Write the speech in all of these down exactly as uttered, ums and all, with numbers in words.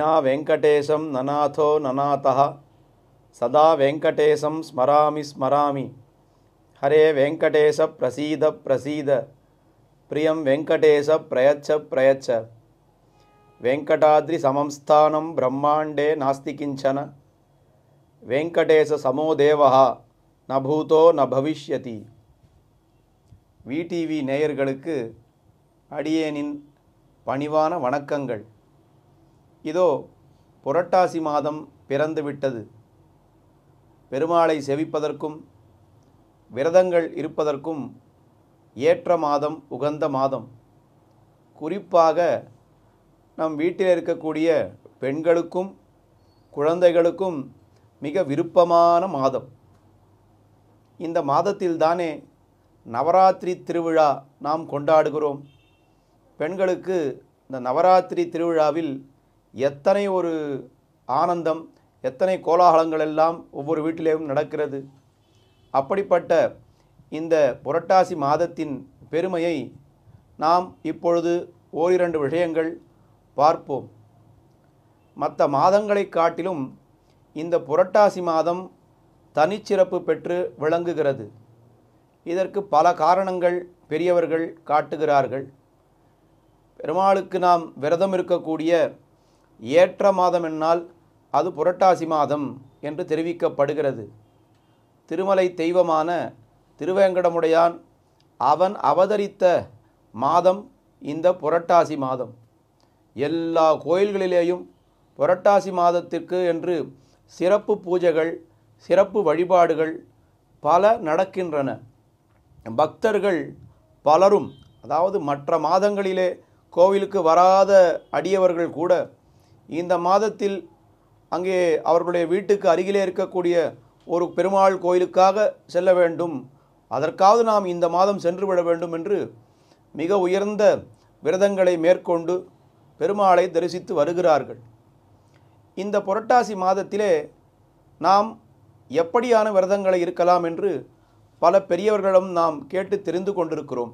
நனா வெங்கடேசம் நநாதோ நநாதः சதா வெங்கடேசம் ஸ்மராமி ஸ்மராமி. ஹரே வெங்கடேச பிரசீத பிரசீத. பிரியம் வெங்கடேச பிரயச்ச பிரயச்ச. வெங்கடாத்ரி சமம்ஸ்தானம் பிரம்மாண்டே நாஸ்தி கிஞ்சன. வெங்கடேச சமோ தேவः ந பூதோ ந பவிஷ்யதி. விடிவி நேயர்களுக்கு அடியேனின் பணிவான வணக்கங்கள். இதோ புரட்டாசி மாதம் பிறந்துவிட்டது. பெருமாளை செவிப்பதற்கும் விரதங்கள் இருப்பதற்கும் ஏற்ற மாதம், உகந்த மாதம். குறிப்பாக நம் வீட்டில் இருக்கக்கூடிய பெண்களுக்கும் குழந்தைகளுக்கும் மிக விருப்பமான மாதம். இந்த மாதத்தில்தானே நவராத்திரி திருவிழா நாம் கொண்டாடுகிறோம். பெண்களுக்கு இந்த நவராத்திரி திருவிழாவில் எத்தனை ஒரு ஆனந்தம், எத்தனை கோலாகலங்கள் எல்லாம் ஒவ்வொரு வீட்டிலேயும் நடக்கிறது. அப்படிப்பட்ட இந்த புரட்டாசி மாதத்தின் பெருமையை நாம் இப்பொழுது ஓரிரண்டு விஷயங்கள் பார்ப்போம். மற்ற மாதங்களை காட்டிலும் இந்த புரட்டாசி மாதம் தனிச்சிறப்பு பெற்று விளங்குகிறது. இதற்கு பல காரணங்கள் பெரியவர்கள் காட்டுகிறார்கள். பெருமாளுக்கு நாம் விரதம் இருக்கக்கூடிய ஏற்ற மாதம் என்னால் அது புரட்டாசி மாதம் என்று தெரிவிக்கப்படுகிறது. திருமலை தெய்வமான திருவேங்கடமுடையான் அவன் அவதரித்த மாதம் இந்த புரட்டாசி மாதம். எல்லா கோயில்களிலேயும் புரட்டாசி மாதத்திற்கு என்று சிறப்பு பூஜைகள், சிறப்பு வழிபாடுகள் பல நடக்கின்றன. பக்தர்கள் பலரும், அதாவது மற்ற மாதங்களிலே கோவிலுக்கு வராத அடியவர்கள் கூட இந்த மாதத்தில் அங்கே அவர்களுடைய வீட்டுக்கு அருகிலே இருக்கக்கூடிய ஒரு பெருமாள் கோயிலுக்காக செல்ல வேண்டும், அதற்காவது நாம் இந்த மாதம் சென்று விட வேண்டும் என்று மிக உயர்ந்த விரதங்களை மேற்கொண்டு பெருமாளை தரிசித்து வருகிறார்கள். இந்த புரட்டாசி மாதத்திலே நாம் எப்படியான விரதங்களை இருக்கலாம் என்று பல பெரியவர்களிடம் நாம் கேட்டு தெரிந்து கொண்டிருக்கிறோம்.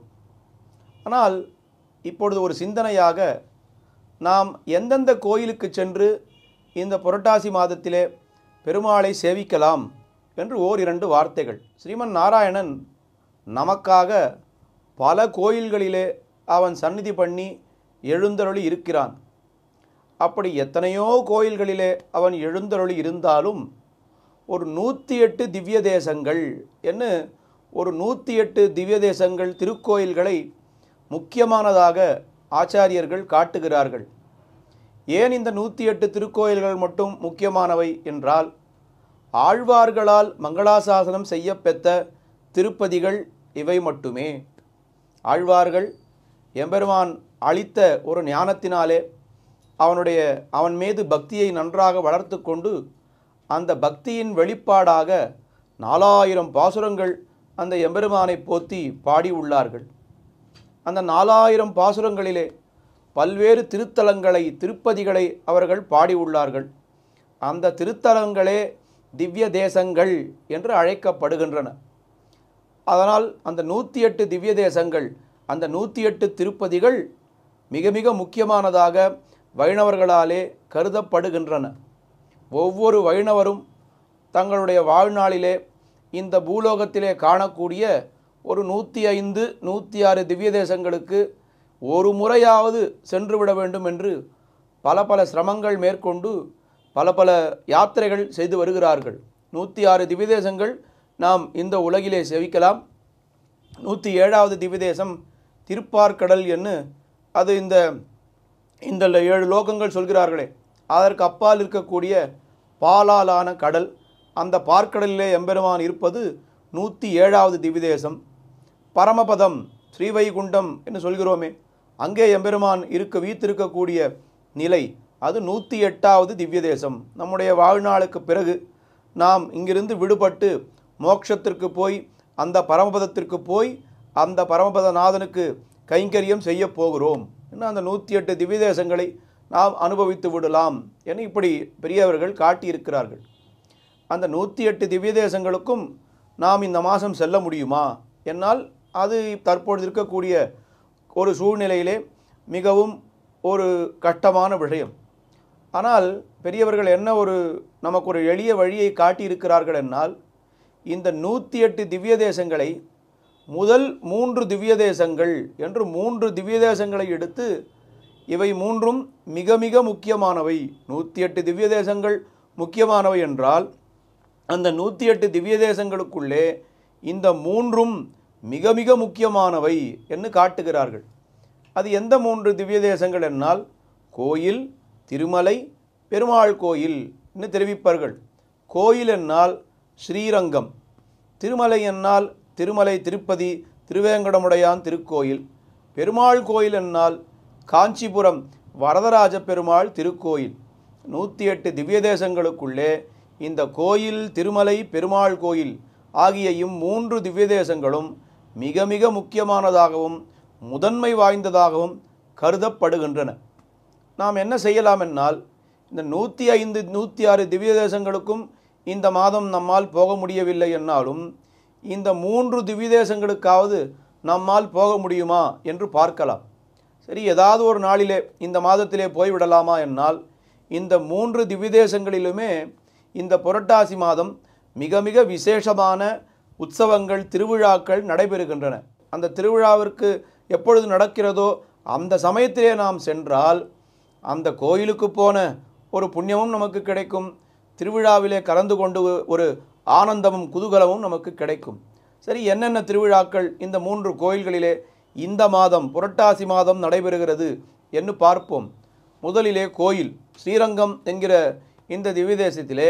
ஆனால் இப்பொழுது ஒரு சிந்தனையாக நாம் எந்தெந்த கோயிலுக்கு சென்று இந்த புரட்டாசி மாதத்திலே பெருமாளை சேவிக்கலாம் என்று ஓர் இரண்டு வார்த்தைகள். ஸ்ரீமன் நாராயணன் நமக்காக பல கோயில்களிலே அவன் சந்நிதி பண்ணி எழுந்தருளி இருக்கிறான். அப்படி எத்தனையோ கோயில்களிலே அவன் எழுந்தருளி இருந்தாலும் ஒரு நூற்றி எட்டு திவ்ய தேசங்கள் என்ன ஒரு நூற்றி எட்டு திவ்ய தேசங்கள் திருக்கோயில்களை முக்கியமானதாக ஆச்சாரியர்கள் காட்டுகிறார்கள். ஏன் இந்த நூற்றி எட்டு திருக்கோயில்கள் மட்டும் முக்கியமானவை என்றால், ஆழ்வார்களால் மங்களாசாசனம் செய்யப்பெற்ற திருப்பதிகள் இவை மட்டுமே. ஆழ்வார்கள் எம்பெருமான் அளித்த ஒரு ஞானத்தினாலே அவனுடைய அவன் மீது பக்தியை நன்றாக வளர்த்து கொண்டு அந்த பக்தியின் வெளிப்பாடாக நாலாயிரம் பாசுரங்கள் அந்த எம்பெருமானை போற்றி பாடி உள்ளார்கள். அந்த நாலாயிரம் பாசுரங்களிலே பல்வேறு திருத்தலங்களை, திருப்பதிகளை அவர்கள் பாடி உள்ளார்கள். அந்த திருத்தலங்களே திவ்ய தேசங்கள் என்று அழைக்கப்படுகின்றன. அதனால் அந்த நூற்றி எட்டு திவ்ய தேசங்கள், அந்த நூற்றி எட்டு திருப்பதிகள் மிக மிக முக்கியமானதாக வைணவர்களாலே கருதப்படுகின்றன. ஒவ்வொரு வைணவரும் தங்களுடைய வாழ்நாளிலே இந்த பூலோகத்திலே காணக்கூடிய ஒரு நூற்றி ஐந்து நூற்றி ஆறு திவ்ய தேசங்களுக்கு ஒரு முறையாவது சென்றுவிட வேண்டும் என்று பல பல சிரமங்கள் மேற்கொண்டு பல பல யாத்திரைகள் செய்து வருகிறார்கள். நூற்றி ஆறு திவ்ய தேசங்கள் நாம் இந்த உலகிலே செவிக்கலாம். நூற்றி ஏழாவது திவ்ய தேசம் திருப்பார்க்கடல் என்று அது இந்த இந்த ஏழு லோகங்கள் சொல்கிறார்களே, அதற்கு அப்பால் இருக்கக்கூடிய பாலாலான கடல், அந்த பார்க்கடலிலே எம்பெருமான் இருப்பது நூற்றி ஏழாவது திவ்ய தேசம். பரமபதம் ஸ்ரீவைகுண்டம் என்று சொல்கிறோமே, அங்கே எம்பெருமான் இருக்க வீத்திருக்கக்கூடிய நிலை அது நூற்றி எட்டாவது திவ்ய தேசம். நம்முடைய வாழ்நாளுக்கு பிறகு நாம் இங்கிருந்து விடுபட்டு மோட்சத்திற்கு போய் அந்த பரமபதத்திற்கு போய் அந்த பரமபதநாதனுக்கு கைங்கரியம் செய்ய போகிறோம் என்று அந்த நூற்றி எட்டு திவ்ய தேசங்களை நாம் அனுபவித்து விடலாம் என இப்படி பெரியவர்கள் காட்டியிருக்கிறார்கள். அந்த நூற்றி எட்டு திவ்ய தேசங்களுக்கும் நாம் இந்த மாதம் செல்ல முடியுமா என்னால் அது தற்பொழுது இருக்கக்கூடிய ஒரு சூழ்நிலையிலே மிகவும் ஒரு கஷ்டமான விஷயம். ஆனால் பெரியவர்கள் என்ன ஒரு நமக்கு ஒரு எளிய வழியை காட்டியிருக்கிறார்கள் என்னால், இந்த நூற்றி எட்டு திவ்ய தேசங்களை முதல் மூன்று திவ்ய தேசங்கள் என்று மூன்று திவ்ய தேசங்களை எடுத்து, இவை மூன்றும் மிக மிக முக்கியமானவை. நூற்றி எட்டு திவ்ய தேசங்கள் முக்கியமானவை என்றால், அந்த நூற்றி எட்டு திவ்ய தேசங்களுக்குள்ளே இந்த மூன்றும் மிக மிக முக்கியமானவை என்று காட்டுகிறார்கள். அது எந்த மூன்று திவ்ய தேசங்கள் என்னால், கோயில், திருமலை, பெருமாள் கோயில் என்று தெரிவிப்பார்கள். கோயில் என்னால் ஸ்ரீரங்கம், திருமலை என்னால் திருமலை திருப்பதி திருவேங்கடமுடையான் திருக்கோயில், பெருமாள் கோயில் என்னால் காஞ்சிபுரம் வரதராஜ பெருமாள் திருக்கோயில். நூற்றி எட்டு திவ்ய தேசங்களுக்குள்ளே இந்த கோயில், திருமலை, பெருமாள் கோயில் ஆகிய இம்மூன்று திவ்ய தேசங்களும் மிக மிக முக்கியமானதாகவும் முதன்மை வாய்ந்ததாகவும் கருதப்படுகின்றன. நாம் என்ன செய்யலாம் என்னால், இந்த நூற்றி ஐந்து நூற்றி ஆறு திவ்ய தேசங்களுக்கும் இந்த மாதம் நம்மால் போக முடியவில்லை என்னாலும், இந்த மூன்று திவ்ய தேசங்களுக்காவது நம்மால் போக முடியுமா என்று பார்க்கலாம். சரி, ஏதாவது ஒரு நாளிலே இந்த மாதத்திலே போய்விடலாமா என்னால், இந்த மூன்று திவ்ய தேசங்களிலுமே இந்த புரட்டாசி மாதம் மிக மிக விசேஷமான உற்சவங்கள், திருவிழாக்கள் நடைபெறுகின்றன. அந்த திருவிழாவிற்கு எப்பொழுது நடக்கிறதோ அந்த சமயத்திலே நாம் சென்றால் அந்த கோயிலுக்கு போன ஒரு புண்ணியமும் நமக்கு கிடைக்கும், திருவிழாவிலே கலந்து கொண்டு ஒரு ஆனந்தமும் குதூகலமும் நமக்கு கிடைக்கும். சரி, என்னென்ன திருவிழாக்கள் இந்த மூன்று கோயில்களிலே இந்த மாதம் புரட்டாசி மாதம் நடைபெறுகிறது என்று பார்ப்போம். முதலிலே கோயில், ஸ்ரீரங்கம் என்கிற இந்த திவ்ய தேசத்திலே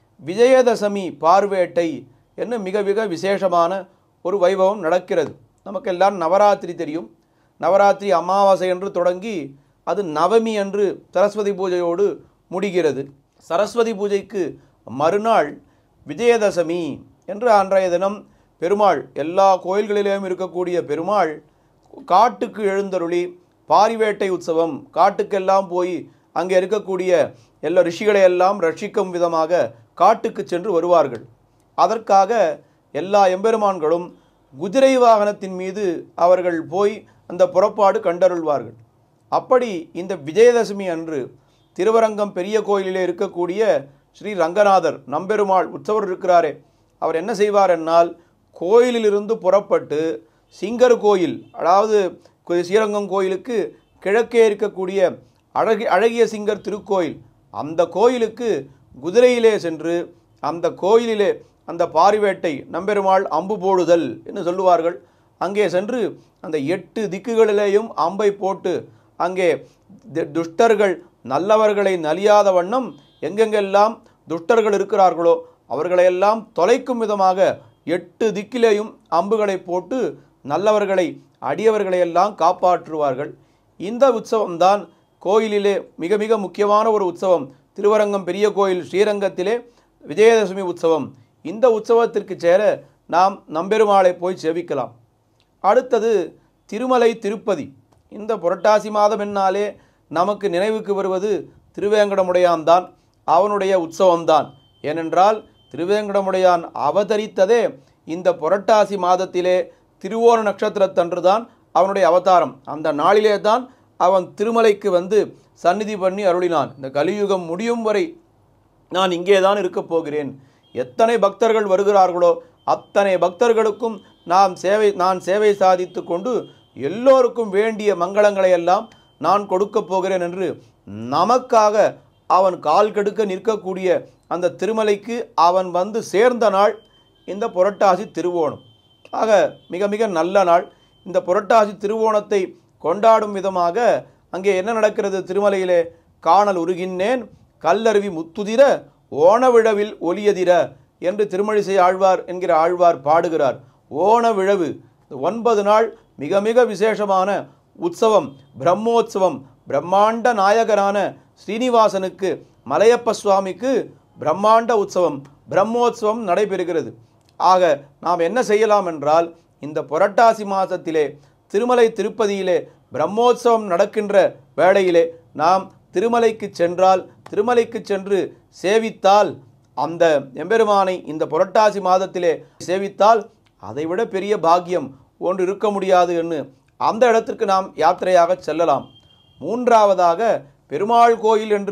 விஜயதசமி பார்வேட்டை என்று மிக மிக விசேஷமான ஒரு வைபவம் நடக்கிறது. நமக்கெல்லாம் நவராத்திரி தெரியும். நவராத்திரி அமாவாசை என்று தொடங்கி அது நவமி என்று சரஸ்வதி பூஜையோடு முடிகிறது. சரஸ்வதி பூஜைக்கு மறுநாள் விஜயதசமி என்று அன்றைய தினம் பெருமாள், எல்லா கோயில்களிலேயும் இருக்கக்கூடிய பெருமாள் காட்டுக்கு எழுந்தருளி பாரிவேட்டை உற்சவம், காட்டுக்கெல்லாம் போய் அங்கே இருக்கக்கூடிய எல்லா ரிஷிகளை எல்லாம் ரட்சிக்கும் விதமாக காட்டுக்கு சென்று வருவார்கள். அதற்காக எல்லா எம்பெருமான்களும் குதிரை வாகனத்தின் மீது அவர்கள் போய் அந்த புறப்பாடு கண்டருள்வார்கள். அப்படி இந்த விஜயதசமி அன்று திருவரங்கம் பெரிய கோயிலிலே இருக்கக்கூடிய ஸ்ரீ ரங்கநாதர் நம்பெருமாள் உற்சவர் இருக்கிறாரே, அவர் என்ன செய்வார் என்னால், கோயிலிலிருந்து புறப்பட்டு சிங்கர் கோயில், அதாவது ஸ்ரீரங்கம் கோயிலுக்கு கிழக்கே இருக்கக்கூடிய அழகி அழகிய சிங்கர் திருக்கோயில், அந்த கோயிலுக்கு குதிரையிலே சென்று அந்த கோயிலிலே அந்த பாரிவேட்டை நம்பெருமாள் அம்பு போடுதல் என்று சொல்லுவார்கள். அங்கே சென்று அந்த எட்டு திக்குகளிலேயும் அம்பை போட்டு அங்கே துஷ்டர்கள் நல்லவர்களை நலியாத வண்ணம் எங்கெங்கெல்லாம் துஷ்டர்கள் இருக்கிறார்களோ அவர்களையெல்லாம் தொலைக்கும் விதமாக எட்டு திக்கிலேயும் அம்புகளை போட்டு நல்லவர்களை அடியவர்களையெல்லாம் காப்பாற்றுவார்கள். இந்த உற்சவம்தான் கோயிலிலே மிக மிக முக்கியமான ஒரு உற்சவம். திருவரங்கம் பெரிய கோயில் ஸ்ரீரங்கத்திலே விஜயதசமி உற்சவம். இந்த உற்சவத்திற்கு சேர நாம் நம்பெருமாளை போய் சேவிக்கலாம். அடுத்தது திருமலை திருப்பதி. இந்த புரட்டாசி மாதம் என்னாலே நமக்கு நினைவுக்கு வருவது திருவேங்கடமுடையான் தான், அவனுடைய உற்சவம்தான். ஏனென்றால் திருவேங்கடமுடையான் அவதரித்ததே இந்த புரட்டாசி மாதத்திலே திருவோண நட்சத்திரத்தன்று தான் அவனுடைய அவதாரம். அந்த நாளிலே தான் அவன் திருமலைக்கு வந்து சந்நிதி பண்ணி அருளினான். இந்த கலியுகம் முடியும் வரை நான் இங்கே தான் இருக்கப் போகிறேன், எத்தனை பக்தர்கள் வருகிறார்களோ அத்தனை பக்தர்களுக்கும் நாம் சேவை நான் சேவை சாதித்து கொண்டு எல்லோருக்கும் வேண்டிய மங்களங்களை எல்லாம் நான் கொடுக்கப் போகிறேன் என்று நமக்காக அவன் கால் கெடுக்க நிற்கக்கூடிய அந்த திருமலைக்கு அவன் வந்து சேர்ந்த நாள் இந்த புரட்டாசி திருவோணம். ஆக மிக மிக நல்ல நாள். இந்த புரட்டாசி திருவோணத்தை கொண்டாடும் விதமாக அங்கே என்ன நடக்கிறது, திருமலையிலே காணல் உருகின்னேன் கல்லருவி முத்துதிர ஓணவிழவில் ஒலியதிர என்று திருமழிசை ஆழ்வார் என்கிற ஆழ்வார் பாடுகிறார். ஓணவிழவு ஒன்பது நாள் மிக மிக விசேஷமான உற்சவம், பிரம்மோற்சவம். பிரம்மாண்ட நாயகரான ஸ்ரீனிவாசனுக்கு, மலையப்ப சுவாமிக்கு பிரம்மாண்ட உற்சவம், பிரம்மோற்சவம் நடைபெறுகிறது. ஆக நாம் என்ன செய்யலாம் என்றால், இந்த புரட்டாசி மாதத்திலே திருமலை திருப்பதியிலே பிரம்மோற்சவம் நடக்கின்ற வேளையிலே நாம் திருமலைக்கு சென்றால், திருமலைக்கு சென்று சேவித்தால், அந்த எம்பெருமானை இந்த புரட்டாசி மாதத்திலே சேவித்தால் அதைவிட பெரிய பாக்கியம் ஒன்று இருக்க முடியாது என்று அந்த இடத்திற்கு நாம் யாத்திரையாக செல்லலாம். மூன்றாவதாக பெருமாள் கோயில் என்று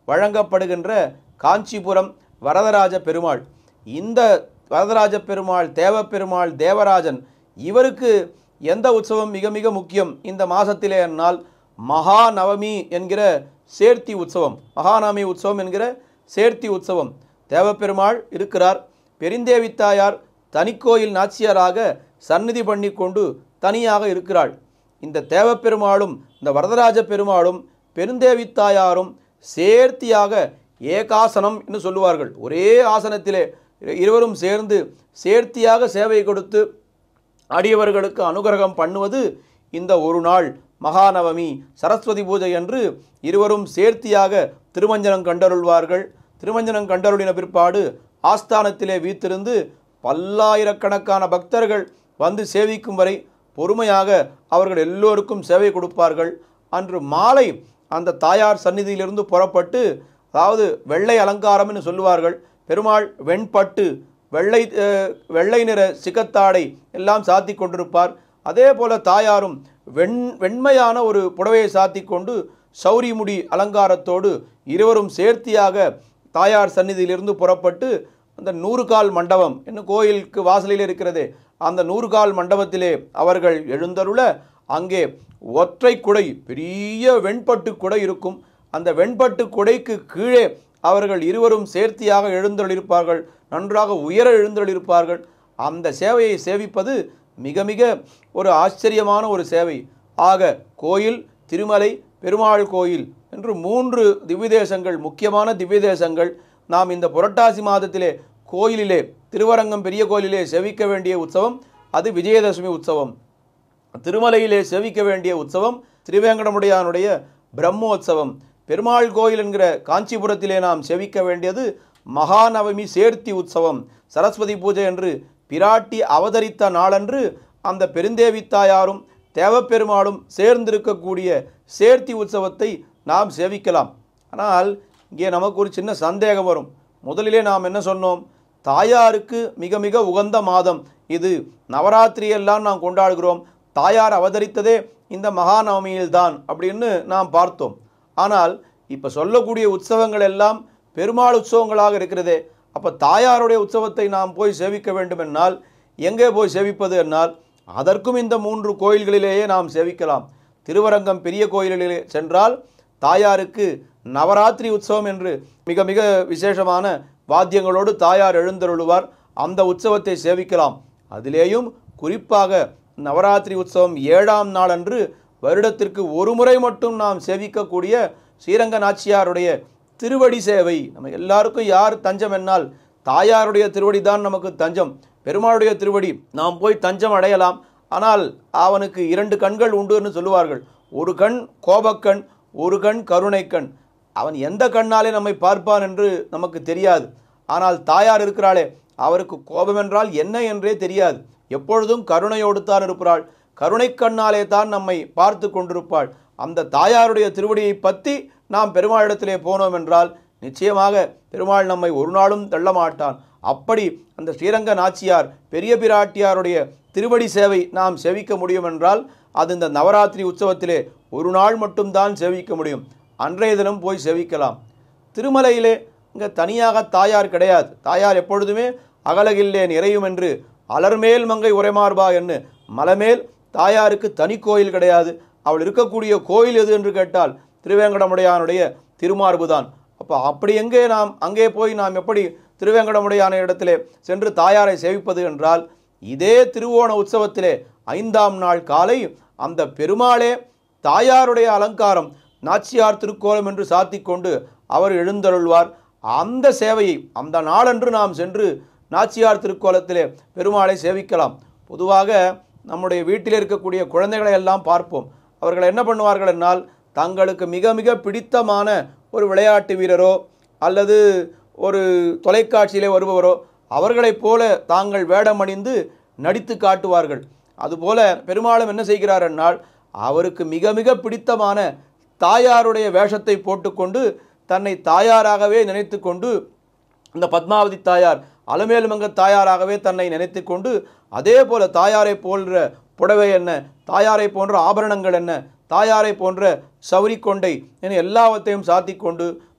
வழங்கப்படுகின்ற காஞ்சிபுரம் வரதராஜ பெருமாள். இந்த வரதராஜ பெருமாள், தேவப்பெருமாள், தேவராஜன் இவருக்கு எந்த உற்சவம் மிக மிக முக்கியம் இந்த மாதத்திலே என்னால் மகாநவமி என்கிற சேர்த்தி உற்சவம். மகாநவமி உற்சவம் என்கிற சேர்த்தி உற்சவம். தேவப்பெருமாள் இருக்கிறார், பெருந்தேவி தாயார் தனிக்கோயில் நாச்சியாராக சந்நிதி பண்ணி கொண்டு தனியாக இருக்கிறாள். இந்த தேவப்பெருமாளும் இந்த வரதராஜ பெருமாளும் பெருந்தேவி தாயாரும் சேர்த்தியாக ஏகாசனம் என்று சொல்லுவார்கள். ஒரே ஆசனத்திலே இருவரும் சேர்ந்து சேர்த்தியாக சேவை கொடுத்து அடியவர்களுக்கு அனுகிரகம் பண்ணுவது இந்த ஒரு நாள் மகாநவமி சரஸ்வதி பூஜை என்று இருவரும் சேர்த்தியாக திருமஞ்சனம் கண்டருள்வார்கள். திருமஞ்சனம் கண்டருளின பிற்பாடு ஆஸ்தானத்திலே வீத்திருந்து பல்லாயிரக்கணக்கான பக்தர்கள் வந்து சேவிக்கும் வரை பொறுமையாக அவர்கள் எல்லோருக்கும் சேவை கொடுப்பார்கள். அன்று மாலை அந்த தாயார் சந்நிதியிலிருந்து புறப்பட்டு, அதாவது வெள்ளை அலங்காரம் என்று சொல்லுவார்கள், பெருமாள் வெண்பட்டு வெள்ளை வெள்ளை நிற சிகத்தாடை எல்லாம் சாத்தி கொண்டிருப்பார். அதே போல தாயாரும் வெண் வெண்மையான ஒரு புடவையை சாத்தி கொண்டு சௌரி முடி அலங்காரத்தோடு இருவரும் சேர்த்தியாக தாயார் சந்நிதியிலிருந்து புறப்பட்டு அந்த நூறு கால் மண்டபம் என்னும் கோயிலுக்கு வாசலில் இருக்கிறதே அந்த நூறு கால் மண்டபத்திலே அவர்கள் எழுந்தருள, அங்கே ஒற்றை குடை, பெரிய வெண்பட்டு குடை இருக்கும். அந்த வெண்பட்டு குடைக்கு கீழே அவர்கள் இருவரும் சேர்த்தியாக எழுந்தருளிருப்பார்கள், நன்றாக உயர எழுந்தருளிருப்பார்கள். அந்த சேவையை சேவிப்பது மிக மிக ஒரு ஆச்சரியமான ஒரு சேவை. ஆக கோயில், திருமலை, பெருமாள் கோயில் என்று மூன்று திவ்யதேசங்கள், முக்கியமான திவ்யதேசங்கள். நாம் இந்த புரட்டாசி மாதத்திலே கோயிலிலே, திருவரங்கம் பெரிய கோயிலிலே செவிக்க வேண்டிய உற்சவம் அது விஜயதசமி உற்சவம். திருமலையிலே செவிக்க வேண்டிய உற்சவம் திருவேங்கடமுடையானுடைய பிரம்மோற்சவம். பெருமாள் கோயில் என்கிற காஞ்சிபுரத்திலே நாம் செவிக்க வேண்டியது மகாநவமி சேர்த்தி உற்சவம். சரஸ்வதி பூஜை என்று பிராட்டி அவதரித்த நாளன்று அந்த பெருந்தேவி தாயாரும் தேவப்பெருமாளும் சேர்ந்திருக்கக்கூடிய சேர்த்தி உற்சவத்தை நாம் சேவிக்கலாம். ஆனால் இங்கே நமக்கு ஒரு சின்ன சந்தேகம் வரும். முதலிலே நாம் என்ன சொன்னோம்? தாயாருக்கு மிக மிக உகந்த மாதம் இது, நவராத்திரியெல்லாம் நாம் கொண்டாடுகிறோம், தாயார் அவதரித்ததே இந்த மகாநவமியில்தான் அப்படின்னு நாம் பார்த்தோம். ஆனால் இப்போ சொல்லக்கூடிய உற்சவங்கள் எல்லாம் பெருமாள் உற்சவங்களாக இருக்கிறதே. அப்போ தாயாருடைய உற்சவத்தை நாம் போய் சேவிக்க வேண்டும் என்னால் எங்கே போய் சேவிப்பது என்னால் அதற்கும் இந்த மூன்று கோயில்களிலேயே நாம் சேவிக்கலாம். திருவரங்கம் பெரிய கோயிலிலே சென்றால் தாயாருக்கு நவராத்திரி உற்சவம் என்று மிக மிக விசேஷமான வாத்தியங்களோடு தாயார் எழுந்தருளுவார். அந்த உற்சவத்தை சேவிக்கலாம். அதிலேயும் குறிப்பாக நவராத்திரி உற்சவம் ஏழாம் நாள் அன்று வருடத்திற்கு ஒரு முறை மட்டும் நாம் சேவிக்கக்கூடிய ஸ்ரீரங்க நாச்சியாருடைய திருவடி சேவை. நம்ம எல்லாருக்கும் யார் தஞ்சம் என்னால் தாயாருடைய திருவடி தான் நமக்கு தஞ்சம். பெருமாளுடைய திருவடி நாம் போய் தஞ்சம் அடையலாம். ஆனால் அவனுக்கு இரண்டு கண்கள் உண்டுன்னு சொல்லுவார்கள். ஒரு கண் கோபக்கண், ஒரு கண் கருணை கண். அவன் எந்த கண்ணாலே நம்மை பார்ப்பான் என்று நமக்கு தெரியாது. ஆனால் தாயார் இருக்கிறாளே, அவருக்கு கோபம் என்றால் என்ன என்றே தெரியாது. எப்பொழுதும் கருணையோடு தான் இருப்பாள். கருணை கண்ணாலே தான் நம்மை பார்த்து கொண்டிருப்பாள். அந்த தாயாருடைய திருவடியை பற்றி நாம் பெருமாளிடத்திலே போனோம் என்றால் நிச்சயமாக பெருமாள் நம்மை ஒரு நாளும் தள்ள மாட்டான். அப்படி அந்த ஸ்ரீரங்க நாச்சியார் பெரிய பிராட்டியாருடைய திருவடி சேவை நாம் சேவிக்க முடியும் என்றால் அது இந்த நவராத்திரி உற்சவத்திலே ஒரு நாள் மட்டும்தான் சேவிக்க முடியும். அன்றைய தினம் போய் சேவிக்கலாம். திருமலையிலே இங்கே தனியாக தாயார் கிடையாது. தாயார் எப்பொழுதுமே அகலகில்லே நிறையும் என்று அலர்மேல் மங்கை உரைமார்பா என்று மலமேல் தாயாருக்கு தனி கோயில் கிடையாது. அவள் இருக்கக்கூடிய கோயில் எது என்று கேட்டால் திருவேங்கடமுடையானுடைய திருமார்பு தான். அப்போ அப்படி எங்கே நாம் அங்கே போய் நாம் எப்படி திருவேங்கடமுடையான இடத்திலே சென்று தாயாரை சேவிப்பது என்றால் இதே திருவோண உற்சவத்திலே ஐந்தாம் நாள் காலை அந்த பெருமாளே தாயாருடைய அலங்காரம் நாச்சியார் திருக்கோலம் என்று சாத்தி கொண்டு அவர் எழுந்தருள்வார். அந்த சேவையை அந்த நாளன்று நாம் சென்று நாச்சியார் திருக்கோலத்திலே பெருமாளை சேவிக்கலாம். பொதுவாக நம்முடைய வீட்டில் இருக்கக்கூடிய குழந்தைகளை எல்லாம் பார்ப்போம். அவர்கள் என்ன பண்ணுவார்கள் என்னால் தங்களுக்கு மிக மிக பிடித்தமான ஒரு விளையாட்டு வீரரோ அல்லது ஒரு தொலைக்காட்சியிலே வருபவரோ அவர்களைப் போல தாங்கள் வேடமணிந்து நடித்து காட்டுவார்கள். அதுபோல பெருமாளும் என்ன செய்கிறார் என்னால் அவருக்கு மிக மிக பிடித்தமான தாயாருடைய வேஷத்தை போட்டுக்கொண்டு தன்னை தாயாராகவே நினைத்து கொண்டு இந்த பத்மாவதி தாயார் அலமேலுமங்க தாயாராகவே தன்னை நினைத்து கொண்டு அதே போல தாயாரை போன்ற புடவை என்ன, தாயாரை போன்ற ஆபரணங்கள் என்ன, தாயாரை போன்ற சௌரி கொண்டை என எல்லாவற்றையும் சாத்தி கொண்டு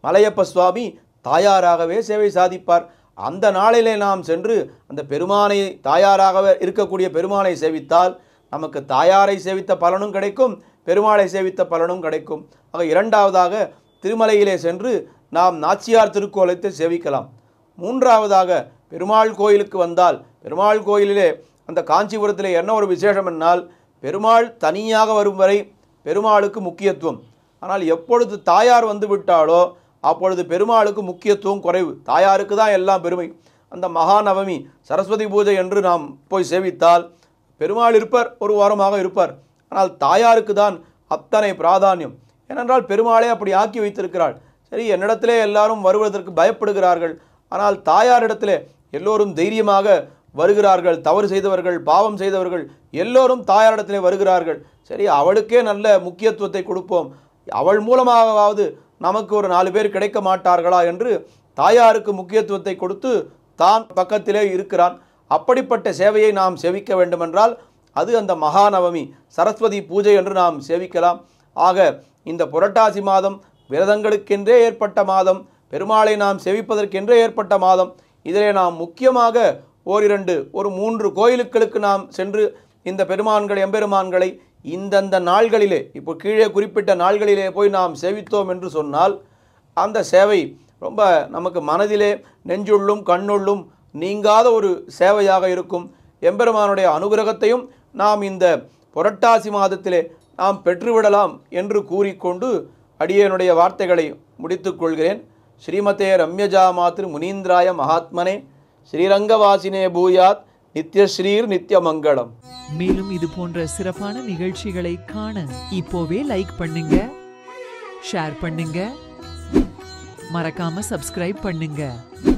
மலையப்ப சுவாமி தாயாராகவே சேவை சாதிப்பார். அந்த நாளிலே நாம் சென்று அந்த பெருமானை தாயாராகவே இருக்கக்கூடிய பெருமானை சேவித்தால் நமக்கு தாயாரை சேவித்த பலனும் கிடைக்கும், பெருமாளை சேவித்த பலனும் கிடைக்கும். ஆக இரண்டாவதாக திருமலையிலே சென்று நாம் நாச்சியார் திருக்கோலத்தை சேவிக்கலாம். மூன்றாவதாக பெருமாள் கோயிலுக்கு வந்தால் பெருமாள் கோயிலிலே அந்த காஞ்சிபுரத்திலே என்ன ஒரு விசேஷம் என்னால் பெருமாள் தனியாக வரும் வரை பெருமாளுக்கு முக்கியத்துவம். ஆனால் எப்பொழுது தாயார் வந்து விட்டாலோ அப்பொழுது பெருமாளுக்கு முக்கியத்துவம் குறைவு. தாயாருக்கு தான் எல்லாம் பெருமை. அந்த மகாநவமி சரஸ்வதி பூஜை என்று நாம் போய் சேவித்தால் பெருமாள் இருப்பார், ஒரு வாரமாக இருப்பார். ஆனால் தாயாருக்கு தான் அத்தனை பிராதானியம். ஏனென்றால் பெருமாளே அப்படி ஆக்கி வைத்திருக்கிறாள். சரி, என்னிடத்திலே எல்லாரும் வருவதற்கு பயப்படுகிறார்கள், ஆனால் தாயாரிடத்திலே எல்லோரும் தைரியமாக வருகிறார்கள். தவறு செய்தவர்கள், பாவம் செய்தவர்கள் எல்லோரும் தாயாரிடத்திலே வருகிறார்கள். சரி, அவளுக்கே நல்ல முக்கியத்துவத்தை கொடுப்போம், அவள் மூலமாகவாவது நமக்கு ஒரு நாலு பேர் கிடைக்க மாட்டார்களா என்று தாயாருக்கு முக்கியத்துவத்தை கொடுத்து தான் பக்கத்திலே இருக்கிறான். அப்படிப்பட்ட சேவையை நாம் சேவிக்க வேண்டுமென்றால் அது அந்த மகாநவமி சரஸ்வதி பூஜை என்று நாம் சேவிக்கலாம். ஆக இந்த புரட்டாசி மாதம் விரதங்களுக்கென்றே ஏற்பட்ட மாதம், பெருமாளை நாம் சேவிப்பதற்கென்றே ஏற்பட்ட மாதம். இதிலே நாம் முக்கியமாக ஓரிரண்டு ஒரு மூன்று கோயிலுக்களுக்கு நாம் சென்று இந்த பெருமான்கள் எம்பெருமான்களை இந்தந்த நாள்களிலே, இப்போ கீழே குறிப்பிட்ட நாள்களிலே போய் நாம் சேவித்தோம் என்று சொன்னால் அந்த சேவை ரொம்ப நமக்கு மனதிலே நெஞ்சுள்ளும் கண்ணுள்ளும் நீங்காத ஒரு சேவையாக இருக்கும். எம்பெருமானுடைய அனுகிரகத்தையும் நாம் இந்த புரட்டாசி மாதத்திலே நாம் பெற்றுவிடலாம் என்று கூறிக்கொண்டு அடியேனுடைய வார்த்தைகளை முடித்துக் கொள்கிறேன். ஸ்ரீமதே ரம்யஜா மாத்ரு முனீந்திராய மகாத்மனே ஸ்ரீரங்கவாசினே பூயாத் நித்யஸ்ரீர் நித்யமங்கலம். மேலும் இது போன்ற சிறப்பான நிகழ்ச்சிகளை காண இப்போவே லைக் பண்ணுங்க, ஷேர் பண்ணுங்க, மறக்காம சப்ஸ்கிரைப் பண்ணுங்க.